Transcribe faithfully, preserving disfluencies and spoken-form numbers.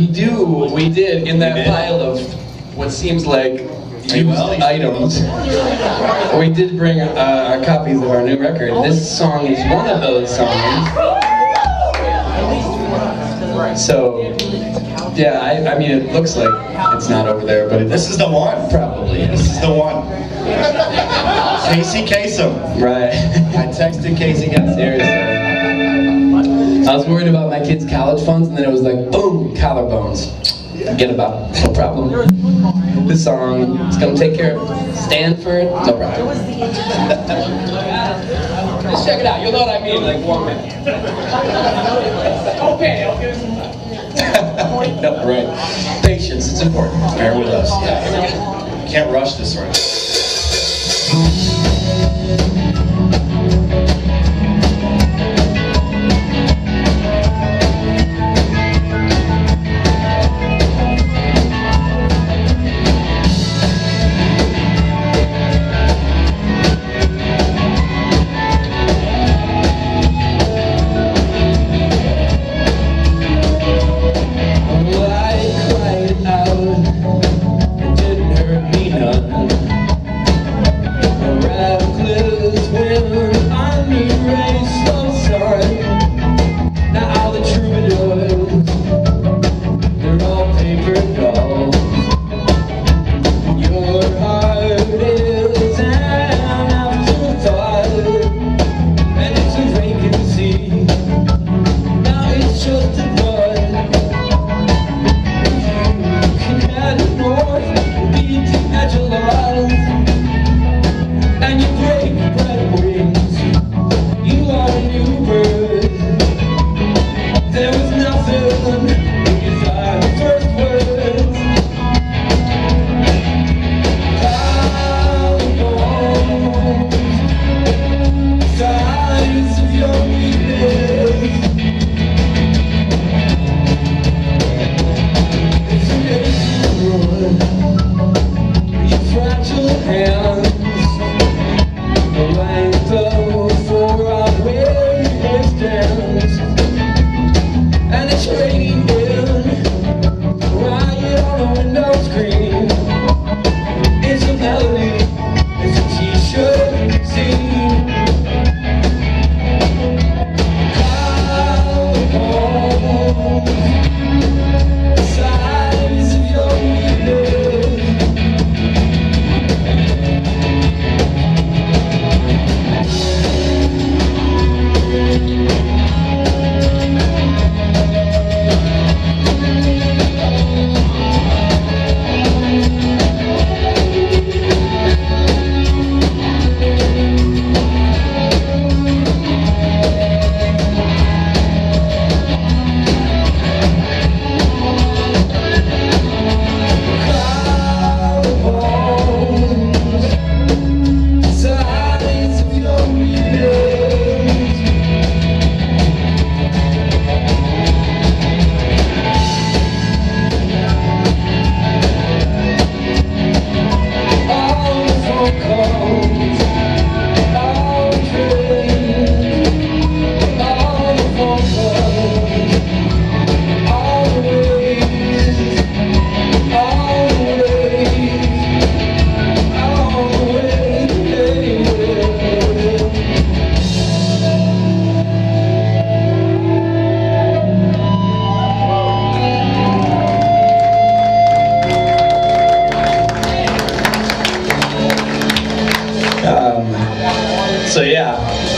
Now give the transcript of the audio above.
We do, we did, in that did? pile of what seems like used well, items. We did bring uh, our copies of our new record. This song is one of those songs. So, yeah, I, I mean, it looks like it's not over there, but it, This is the one. probably is. This is the one. Casey Kasem. Right. I texted Casey guys. Seriously. I was worried about my kids' college funds, and then it was like, boom, collarbones. Forget about it. No problem. This song is gonna take care of Stanford. No problem. Just check it out. You'll know what I mean in like one minute. Okay, I'll give it some time. No, right. Patience, it's important. Bear with us. Yeah, here we go. Can't rush this right. So yeah,